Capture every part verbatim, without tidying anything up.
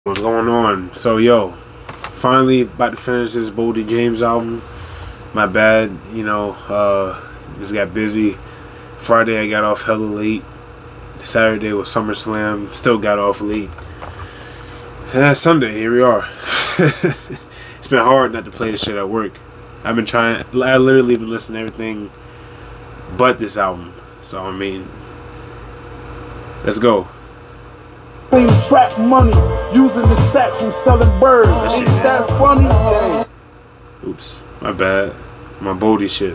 What's going on? So yo, finally about to finish this Boldy James album. My bad, you know, uh just got busy. Friday I got off hella late. Saturday was SummerSlam, still got off late. And then Sunday, here we are. It's been hard not to play this shit at work. I've been trying, I literally been listening to everything but this album. So I mean, let's go. Trap money using the sack from selling birds. That Ain't that funny? Yeah. Oops, my bad. My Boldy shit.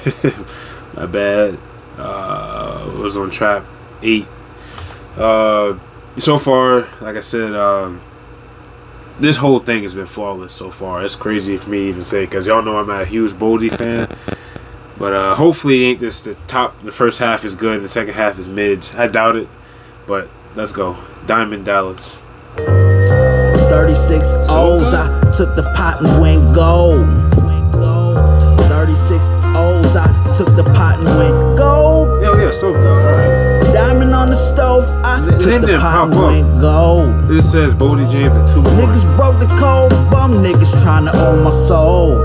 My bad. Uh, was on Trap eight. Uh, so far, like I said, um, this whole thing has been flawless so far. It's crazy for me to even say, because y'all know I'm not a huge Boldy fan. But uh, hopefully, it ain't this the top. The first half is good, and the second half is mids. I doubt it, but let's go. Diamond Dallas. thirty-six O's, I took the pot and went gold. thirty-six O's, I took the pot and went gold. Yeah, yeah, so good. Alright. Diamond on the stove, I It took the pot and went gold. This says Boldy James at two one. Niggas broke the code, bum niggas trying to own my soul.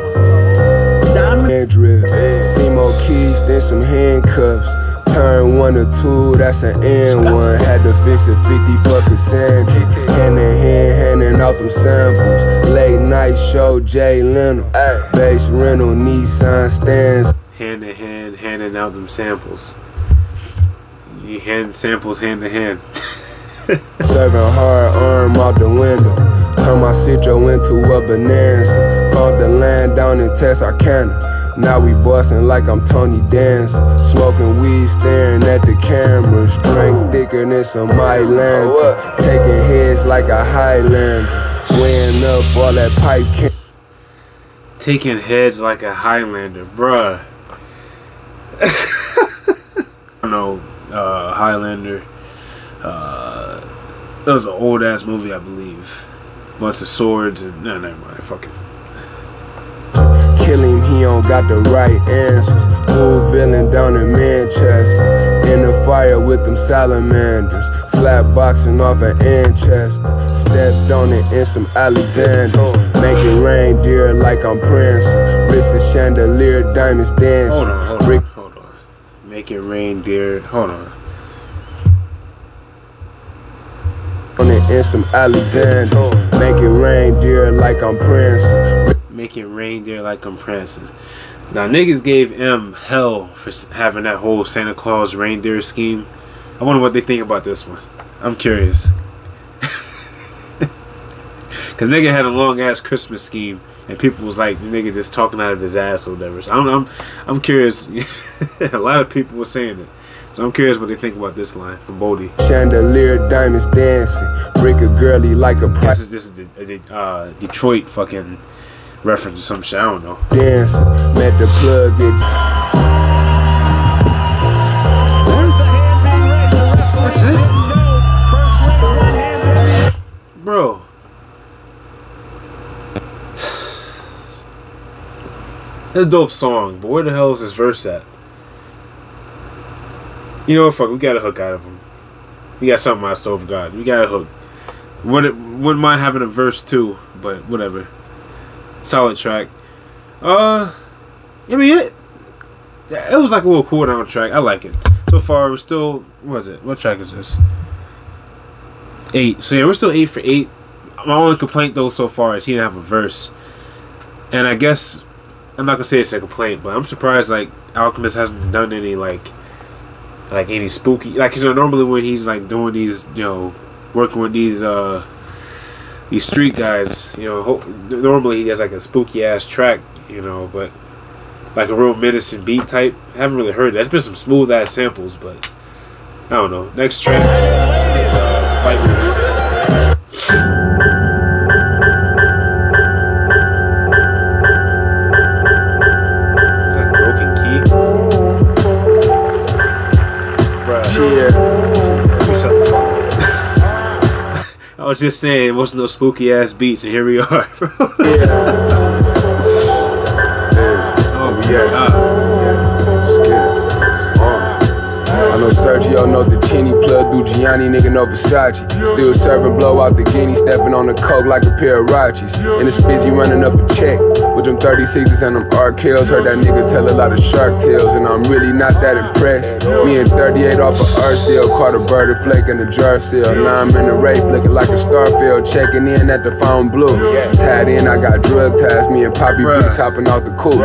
Diamond drip, C-Mo keys, then some handcuffs. Turn one to two, that's an N one. Had to fix a fifty for Cassandra. Hand in hand, handing out them samples. Late night show, Jay Leno. Base rental, Nissan stands. Hand in hand, handing out them samples. You hand samples hand in hand. Serving hard arm out the window. Turn my Citro into a bonanza. Found the land down in Texarkana. Now we bustin' like I'm Tony Danza. Smoking weed, staring at the cameras. Drink thicker than some Highlander. Taking heads like a Highlander. Weighing up all that pipe can. Taking heads like a Highlander, bruh. I don't know, uh, Highlander. Uh, that was an old ass movie, I believe. Bunch of swords and no, never mind. Fuck it. Kill him, he don't got the right answers. Old villain down in Manchester. In the fire with them salamanders. Slap boxing off an Manchester. Stepped on it in some Alexanders. Make it rain, dear, like I'm prancing. Wrist a chandelier, diamonds dancing. Hold on, hold on, hold on. Make it rain, dear. Hold on. On it in some Alexanders. Make it rain, dear, like I'm prancing. Make it rain there like I'm prancing. Now niggas gave M hell for having that whole Santa Claus reindeer scheme. I wonder what they think about this one. I'm curious. Cause nigga had a long ass Christmas scheme and people was like, the nigga just talking out of his ass or whatever. So I'm I'm I'm curious. A lot of people were saying it. So I'm curious what they think about this line from Boldy. Chandelier, diamonds dancing. Break a girly like a price. This is this is the uh, Detroit fucking reference to some shit, I don't know. Dancing, met the plug it. That's it? Bro. That's a dope song, but where the hell is this verse at? You know what, fuck, we got a hook out of him. We got something I stole from God. We got a hook. Wouldn't, wouldn't mind having a verse too, but whatever. Solid track. Uh, I mean, it, it was like a little cool down track. I like it. So far, we're still, what is it? What track is this? Eight. So yeah, we're still eight for eight. My only complaint though so far is he didn't have a verse. And I guess, I'm not going to say it's a complaint, but I'm surprised like Alchemist hasn't done any like, like any spooky, like, you know, normally when he's like doing these, you know, working with these, uh, these street guys, you know, hope, normally he has like a spooky ass track, you know, but like a real menacing beat type. I haven't really heard that. There's been some smooth ass samples, but I don't know. Next track is uh, Fight With Us. It's like a broken key. Bruh. Yeah. Shut the fuck up. I was just saying, it wasn't no spooky ass beats, and here we are, bro. Yeah. Oh, yeah. God. Yeah. Scared. Uh, I know Sergio, no Ticini, plug do Gianni, nigga no Versace. Still serving blow out the guinea, stepping on the coke like a pair of Rachis. In the spizzy running up a check with them thirty-sixes and them R kills. Heard that nigga tell a lot of shark tales, and I'm really not that impressed. Me and thirty-eight off of Archdale, caught a bird and flake in the jar seal. Now I'm in the Wraith looking like a Starfield, checking in at the Fountain Blue. Tied in, I got drug ties, me and Poppy Bricks hopping off the coupe.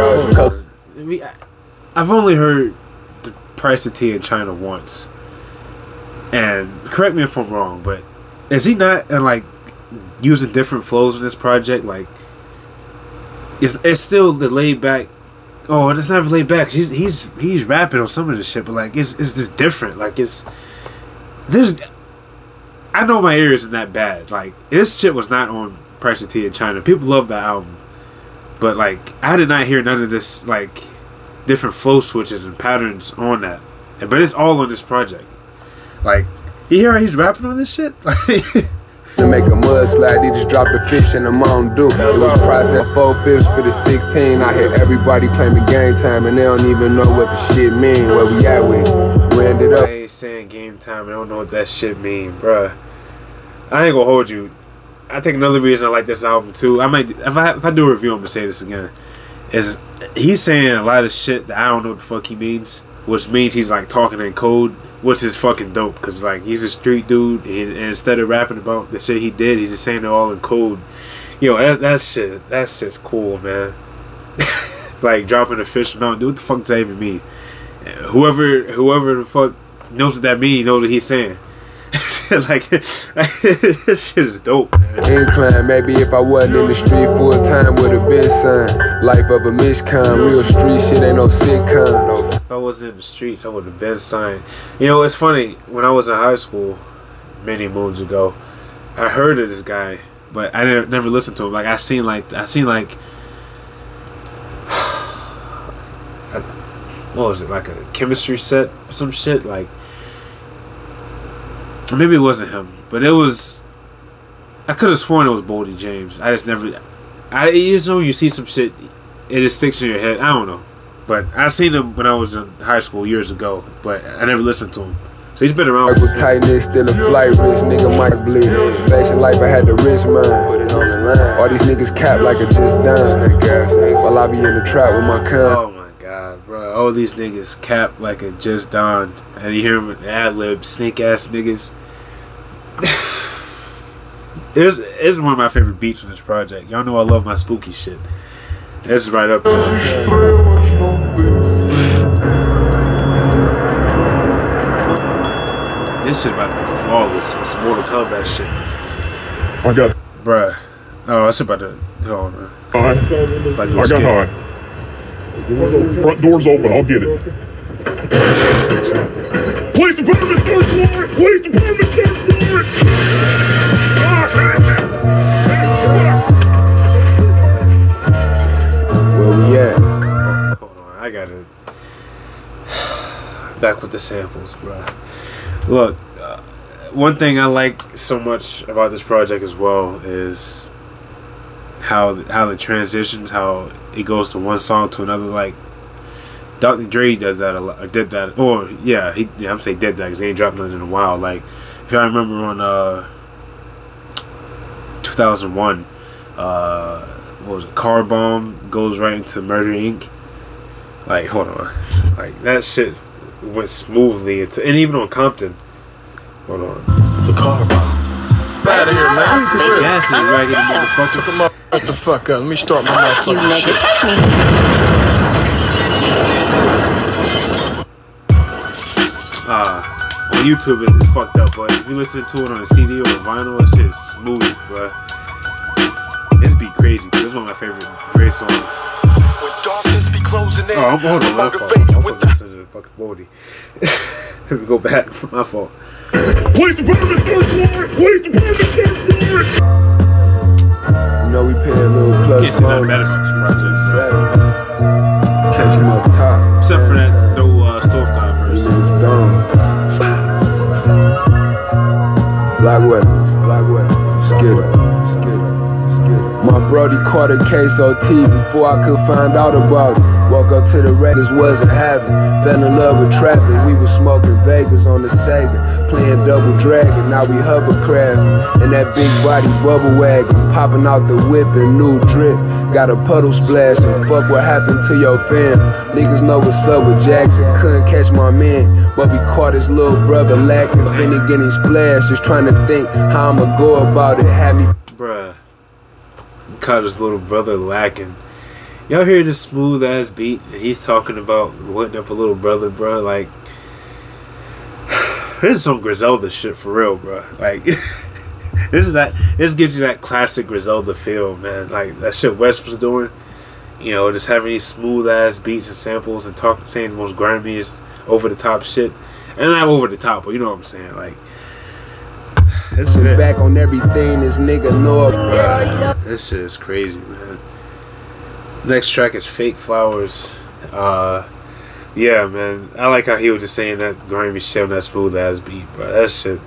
I've only heard the price of tea in China once, and correct me if I'm wrong, but is he not and like using different flows in this project? Like, it's it's still the laid back. Oh, and it's not laid back. He's he's he's rapping on some of this shit, but like it's it's just different. Like it's there's. I know my ear isn't that bad. Like this shit was not on Price of Tea in China. People love that album, but like I did not hear none of this like different flow switches and patterns on that. But it's all on this project. Like you hear how he's rapping on this shit? To make a mudslide, they just dropped a fish in the Mountain Dew. It was processed four fifths, but it's sixteen. I hear everybody claiming game time, and they don't even know what the shit mean. Where we at with? We ended up. I ain't saying game time. I don't know what that shit mean, bruh. I ain't gonna hold you. I think another reason I like this album too. I might, if I if I do a review, I'm gonna say this again. Is he's saying a lot of shit that I don't know what the fuck he means, which means he's like talking in code, which is fucking dope. Cause like he's a street dude, and, and instead of rapping about the shit he did, he's just saying it all in code. Yo, that that shit, that shit's cool, man. Like dropping a fish mountain, dude. What the fuck does that even mean? Whoever, whoever the fuck knows what that means, knows what he's saying. Like this shit is dope, man. Incline, maybe if I wasn't in the street full time would have been signed. Life of a miscon, real street shit ain't no sitcom. If I wasn't in the streets, I would have been signed. You know, it's funny, when I was in high school many moons ago, I heard of this guy, but I never, never listened to him. Like I seen like I seen like what was it, like a chemistry set or some shit, like maybe it wasn't him, but it was. I could have sworn it was Boldy James. I just never. I you just know when you see some shit, it just sticks in your head. I don't know, but I seen him when I was in high school years ago, but I never listened to him. So he's been around. With tightness, still a flight risk, nigga might bleed. Fashion life, I had to risk mine. All these niggas cap like a just dime. While I be in the trap with my con. Oh my god, bro! All these niggas cap like it just dawned, and you hear them with ad libs, snake ass niggas. It's, it's one of my favorite beats on this project. Y'all know I love my spooky shit. This is right up to it. This shit about to be flawless. It's some Mortal Kombat shit. I got it. Bruh. Oh, it's about to... Hold on, man. Alright. About to I got skip. high. Front door's open. I'll get it. Police department, search warrant! Police department, search warrant! Where we at? Hold on, I got it. Back with the samples, bruh. Look, uh, one thing I like so much about this project as well is how how the transitions, how it goes to one song to another. Like Doctor Dre does that a lot, or did that, or yeah, he yeah, I'm saying did that because he ain't dropped nothing in a while. Like if y'all remember on uh, two thousand one, uh, what was it? Car Bomb goes right into Murder Incorporated. Like hold on, like that shit went smoothly into, and even on Compton. Hold on. The car bomb. Out of here, man. Gas is raggedy motherfucker. Took him up. What the fuck up? Let me start my motherfucking shit. Uh, on YouTube it is fucked up, but if you listen to it on a C D or a vinyl, it's just smooth, bruh. It's be crazy, dude. It's one of my favorite Dre songs. Closing in. Oh, I'm hold on, my fault. I'm fucking listening to the fucking Boldy. Let me go back. My fault. Police department, search warrant! Police department, search warrant! You know we pay a little plus Can't say nothing bad about this project, bro. Catch him up top. Except for that no uh, Stove God verse. Niggas dumb. Black weapons, black weapons. Skid it, skid it, skid it. My brody caught a case O T before I could find out about it. Woke up to the Raiders wasn't having. Fell in love with trapping. We was smoking Vegas on the Sega, playing Double Dragon. Now we hovercrafting in that big body bubble wagon, popping out the whip and new drip. Got a puddle splash and fuck what happened to your fam. Niggas know what's up with Jackson. Couldn't catch my man, but we caught his little brother lacking. Finna getting splashed, just trying to think how I'ma go about it. Had me, bruh. Caught his little brother lacking. Y'all hear this smooth ass beat and he's talking about whipping up a little brother, bruh. Like, this is some Griselda shit for real, bruh. Like, this is that. This gives you that classic Griselda feel, man. Like that shit West was doing. You know, just having these smooth ass beats and samples and talking, saying the most grimiest, over the top shit, and not over the top, but you know what I'm saying. Like, this shit back on everything this nigga know. Bruh, this shit is crazy, man. Next track is Fake Flowers. Uh, yeah, man. I like how he was just saying that grimy shit on that smooth ass beat, bro. That shit.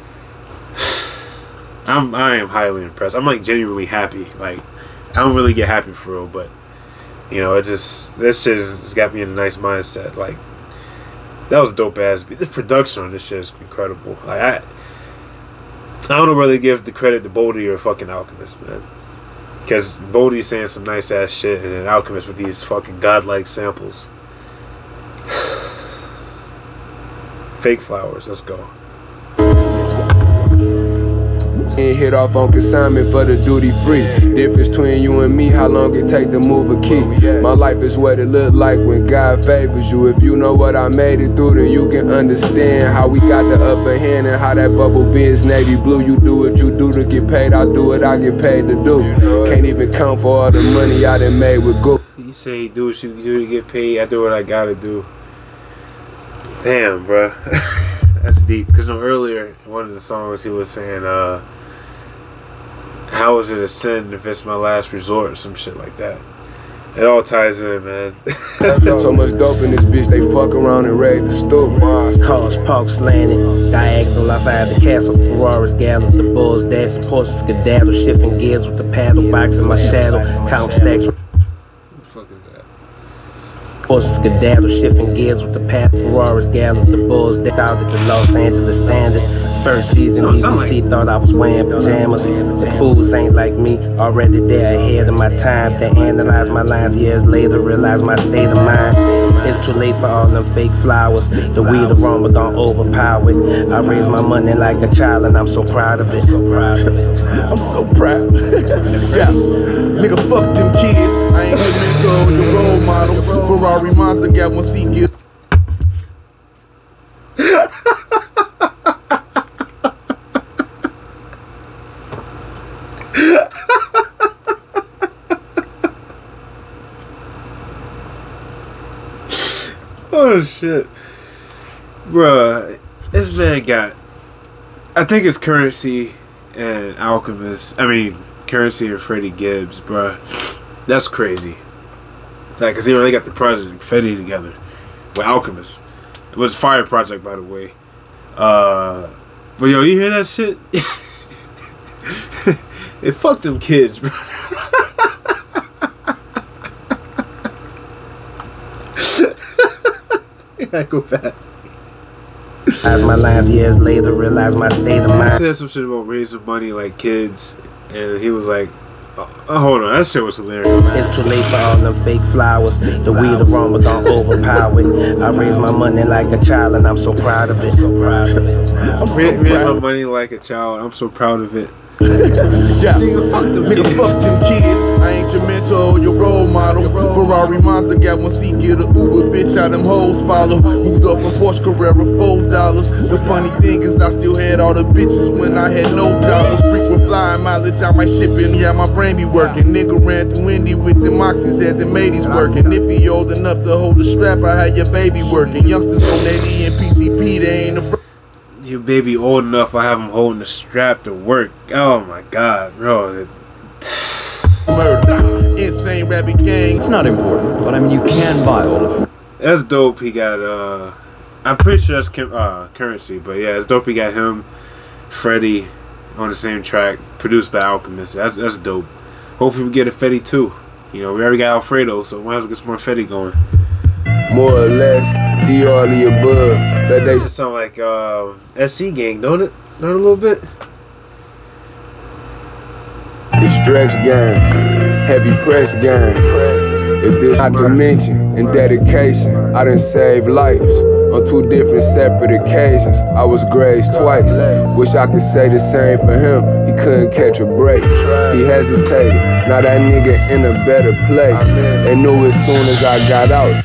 I'm I am highly impressed. I'm like genuinely happy. Like, I don't really get happy for real, but you know, it just this shit has got me in a nice mindset. Like, that was a dope ass beat. The production on this shit is incredible. Like, I I don't really give the credit to Boldy or fucking Alchemist, man. Because Boldy's saying some nice ass shit, and then Alchemist with these fucking godlike samples. Fake Flowers, let's go. And hit off on consignment for the duty free. Difference between you and me, how long it take to move a key. My life is what it look like when God favors you. If you know what I made it through, then you can understand how we got the upper hand and how that bubble biz navy blue. You do what you do to get paid, I do what I get paid to do. Can't even count for all the money I done made with go. You say do what you do to get paid, I do what I gotta do. Damn, bruh. That's deep. Because earlier, in one of the songs, he was saying, uh, how is it a sin if it's my last resort or some shit like that. It all ties in, man. So much dope in this bitch, they fuck around and raid the store. Cars parked slanted, diagonal outside the castle. Ferraris gallop, the bulls dashing, Porsche skedaddle, shifting gears with the paddle box in my shadow. Count stacks. What the fuck is that? Porsche skedaddle, shifting gears with the paddle. Ferraris gallop, the bulls decked out at the Los Angeles Standard. First season, B B C like thought I was wearing pajamas. The fools ain't like me, already there ahead of my time. They analyze my lines years later, realize my state of mind. It's too late for all them fake flowers. The weed aroma gon' overpower it. I raised my money like a child and I'm so proud of it. I'm so proud. Yeah, nigga, fuck them kids. I ain't good mentor, the role model. Ferrari Monza got one seat gift. Oh shit, bruh, this man got, I think it's Currency and Alchemist, I mean Currency and Freddie Gibbs, bruh. That's crazy. Like, cause they really got the project Fetty together with Alchemist. It was a fire project, by the way. Uh, but yo, you hear that shit? It fucked them kids, bro. I go back. As my lines years later, realize my state of mind. He said some shit about raising money like kids, and he was like, oh, oh, hold on, that shit was hilarious. It's too late for all them fake flowers. The weed aroma gon' overpower it. I raised my money like a child and I'm so proud of it. I'm so Raise proud. my money like a child, I'm so proud of it. Yeah, nigga, fuck them, nigga, fuck them kids. I ain't your mentor, your role model. Ferrari Monza got one seat, get a Uber, bitch, how them hoes follow. Moved up from Porsche Carrera, four dollars. The funny thing is I still had all the bitches when I had no dollars. Frequent flying mileage, I might ship in, yeah, my brain be working. Nigga ran through Indy with the Moxies, had the mateys working. If he old enough to hold the strap, I had your baby working. Youngsters on eighty and P C P, they ain't afraid. Your baby old enough, I have him holding the strap to work. Oh my god, bro. Murder, insane rabbit gang. It's not important, but I mean, you can buy all of. That's dope. He got, uh, I'm pretty sure that's uh, Currency, but yeah, it's dope. He got him, Freddie on the same track, produced by Alchemist. That's that's dope. hopefully we get a Fetty too. You know, we already got Alfredo, so we might as well get some more Fetty going. More or less, the all the above. That they It sound like uh, S C Gang, don't it? Not a little bit. the stretch game, heavy press game. If this not to mention in dedication, I done saved lives on two different separate occasions. I was grazed twice. Wish I could say the same for him. He couldn't catch a break. He hesitated. Now that nigga in a better place. They knew as soon as I got out.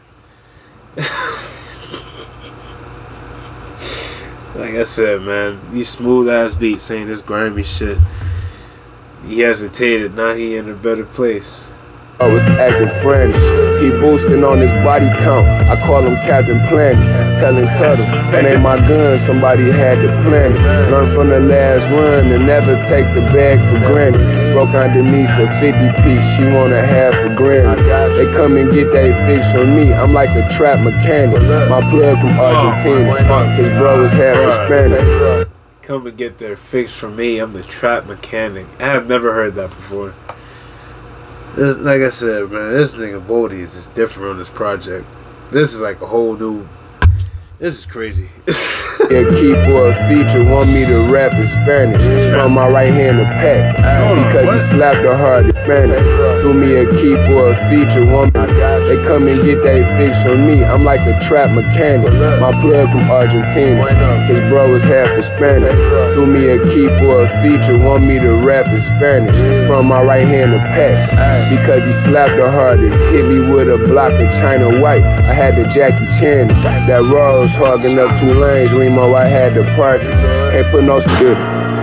Like I said, man, these smooth ass beats saying this grimy shit. He hesitated. Now he in a better place. I was acting frantic. He boosting on his body count. I call him Captain Planet. Telling Tuttle, that ain't my gun, somebody had to plan it. Learn from the last run and never take the bag for granted. Broke out Denise a fifty piece, she want a half a grand. They come and get they fix on me, I'm like a trap mechanic. My plug from Argentina, his bro is half Hispanic. Come and get their fix from me, I'm the trap mechanic. I have never heard that before. This, like I said, man, this nigga Boldy is just different on this project. This is like a whole new. This is crazy. Yeah, key for a feature, want me to rap in Spanish. From my right hand to Pat, because he slapped the hard Spanish. Threw me a key for a feature, want me. They come and get they fix on me. I'm like a trap mechanic. My plug from Argentina, his bro is half Hispanic. Threw me a key for a feature, want me to rap in Spanish. From my right hand to Pat, because he slapped the hardest. Hit me with a block of China White. I had the Jackie Chan. That Rose hogging up two lanes. Remo, I had to park it. Can't put no skid.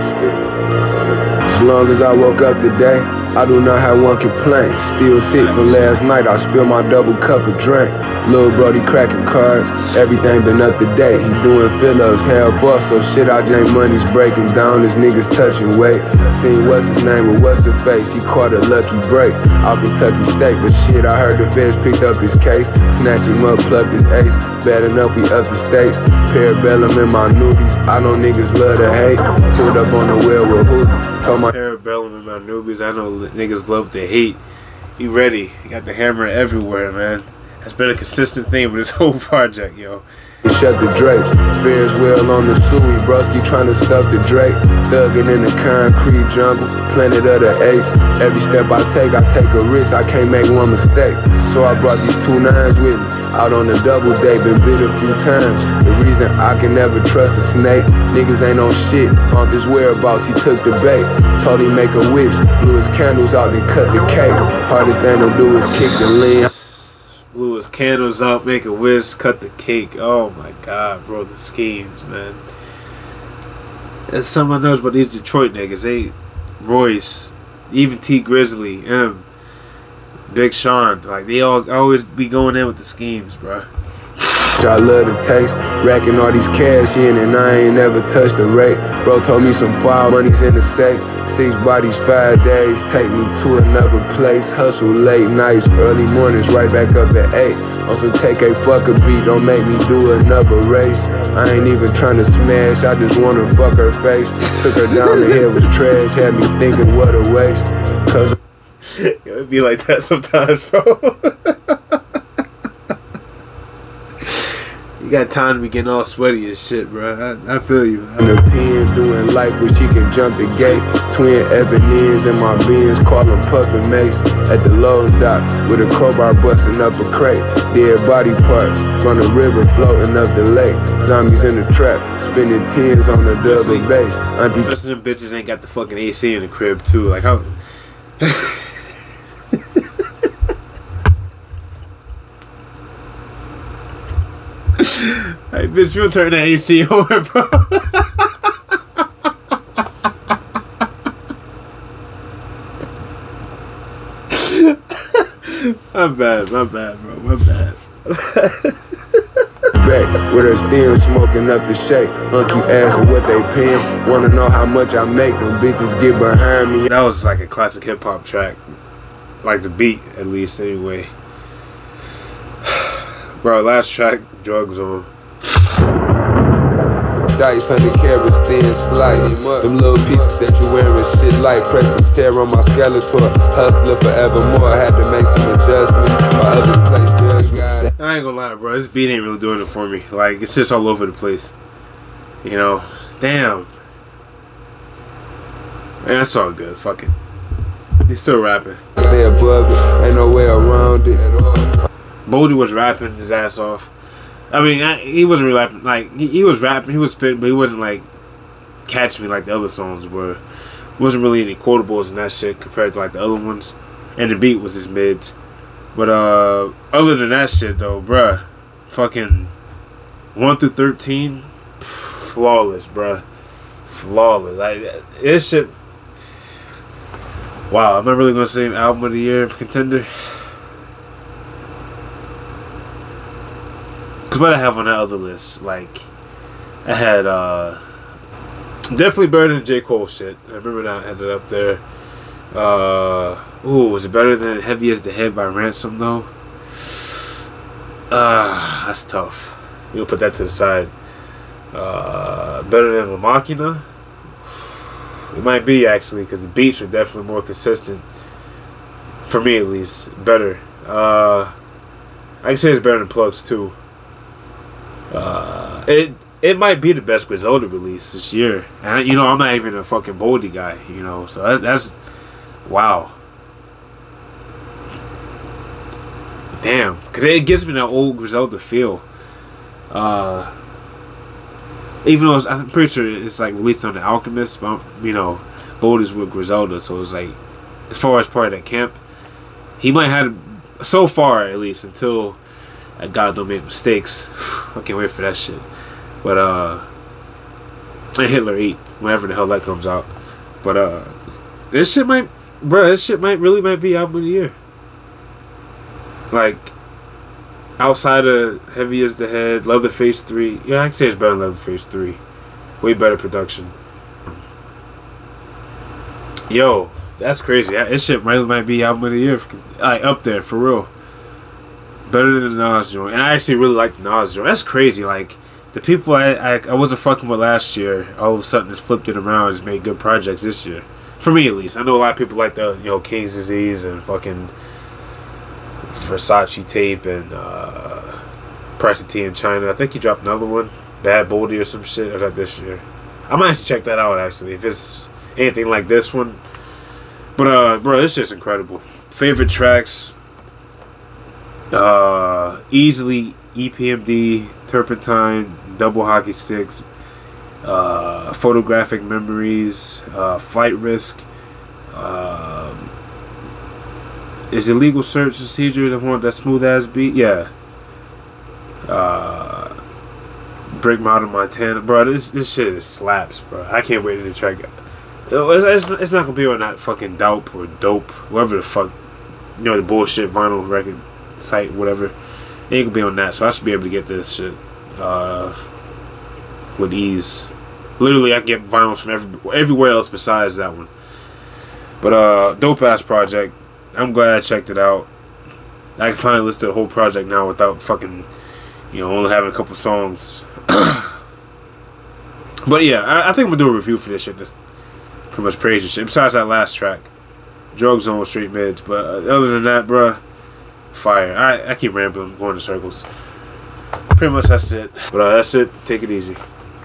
As long as I woke up today, I do not have one complaint. Still sick from last night, I spilled my double cup of drink. Lil' Brody cracking cards, everything been up to date. He doing fill-ups, half bust, so shit I just money's breaking down. This niggas touching weight. Seen what's his name with what's the face, he caught a lucky break. Out Kentucky State, but shit, I heard the feds picked up his case. Snatch him up, plugged his ace. Bad enough, we up the stakes. Parabellum in my newbies, I know niggas love to hate. Pulled up on the well with Hoopy. Told my Parabellum in my newbies, I know niggas love to hate. He ready. He got the hammer everywhere, man. That's been a consistent theme with this whole project, yo. Shut the drapes, fares well on the Suey, broski trying to stuff the drape. Thuggin' in the concrete jungle, planet of the apes. Every step I take, I take a risk, I can't make one mistake. So I brought these two nines with me, out on the double date, been bit a few times. The reason I can never trust a snake, niggas ain't on shit, on his whereabouts, he took the bait. Told him make a wish, blew his candles out and cut the cake. Hardest thing to do is kick the lid. Blew his candles out, make a whiz, cut the cake. Oh my god, bro, the schemes, man. That's something I noticed about these Detroit niggas. They, Royce, even T Grizzly, M, Big Sean, like they all always be going in with the schemes, bro. I love the taste, racking all these cash in and I ain't never touched the rate. Bro told me some foul money's in the safe. Six bodies, five days, take me to another place. Hustle late nights, early mornings, right back up at eight. Also take a fuck a beat, don't make me do another race. I ain't even trying to smash, I just wanna fuck her face. Took her down the hill, was trash, had me thinking what a waste. Cause it be like that sometimes, bro. You got time to be getting all sweaty and shit, bro. I, I feel you. In the pen, doing life where she can jump the gate. Twin Evan ends in my bins, call them Puffin' Mace. At the low dock, with a crowbar busting up a crate. Dead body parts, from the river floating up the lake. Zombies in the trap, spinning tens on the double bass. Auntie Most of them bitches ain't got the fucking A C in the crib, too. Like, how... Hey, bitch, you turn that A C over, bro. My bad, my bad, bro, my bad. Back with her still smoking up the shake. Uncle asking what they paying. Wanna know how much I make, them bitches get behind me. That was like a classic hip hop track. Like the beat, at least, anyway. Bro, last track, Drugs on. dice, hundred carats thin slice. Them little pieces that you wearing shit like press and tear on my Skeletor. Hustler forevermore, had to make some adjustments. My others place judgment. I ain't gonna lie, bro. This beat ain't really doing it for me. Like, it's just all over the place. You know? Damn. Man, that's all good. Fuck it. He's still rapping. Stay above it, ain't no way around it. Boldy was rapping his ass off. I mean, I, he wasn't really rapping. Like, he, he was rapping, he was spitting, but he wasn't like catch me like the other songs were. Wasn't really any quotables and that shit compared to like the other ones. And the beat was his mids. But uh, other than that shit though, bruh, fucking one through thirteen, flawless, bruh, flawless. Like this shit. Wow, am I really gonna say album of the year contender? Cause what I have on that other list, like I had uh, definitely better than J. Cole shit. I remember that I had it up there. Uh, ooh, was it better than Heavy as the Head by Ransom though? Uh, that's tough. We'll put that to the side. Uh, better than La Machina? It might be actually, because the beats are definitely more consistent. For me at least. Better. Uh, I can say it's better than Plugs too. Uh, it it might be the best Griselda release this year. And you know, I'm not even a fucking Boldy guy, you know, so that's that's wow. Damn. Because it gives me that old Griselda feel. Uh, even though it's, I'm pretty sure it's like released on The Alchemist, but you know, Boldy's with Griselda, so it's like, as far as part of that camp, he might have, so far at least, until God don't make mistakes. I can't wait for that shit. But, uh, and Hitler eight, whenever the hell that comes out. But, uh, this shit might, bruh, this shit might really might be album of the year. Like, outside of Heavy as the Head, Leatherface three, yeah, I can say it's better than Leatherface three. Way better production. Yo, that's crazy. This shit really might be album of the year. Like, up there, for real. Better than the Nas joint. And I actually really like the Nas joint. That's crazy. Like, the people I, I, I wasn't fucking with last year, all of a sudden just flipped it around and just made good projects this year. For me, at least. I know a lot of people like the, you know, King's Disease and fucking Versace Tape and uh, Price of Tea in China. I think he dropped another one, Bad Boldy or some shit. Or that this year. I might actually check that out, actually, if it's anything like this one. But, uh, bro, this shit's incredible. Favorite tracks. Uh, easily E P M D, Turpentine, Double Hockey Sticks, uh, Photographic Memories, uh, Flight Risk. Uh, is Illegal Search and Seizure the one that smooth ass beat? Yeah. Uh, Brick Mountain, Montana, bro. This this shit is slaps, bro. I can't wait to the track. It's, it's, it's not gonna be on that fucking Dope or Dope, whatever the fuck, you know, the bullshit vinyl record site, whatever. It ain't gonna be on that, so I should be able to get this shit uh, with ease. Literally, I can get vinyls from every, everywhere else besides that one. But uh, dope ass project. I'm glad I checked it out. I can finally listen to the whole project now without fucking, you know, only having a couple songs. But yeah, I, I think I'm gonna do a review for this shit. Just pretty much praise this shit. Besides that last track, Drug Zone, Street Mids. But uh, other than that, bruh, fire. I, I keep rambling, going in circles. Pretty much that's it. But uh, that's it. Take it easy.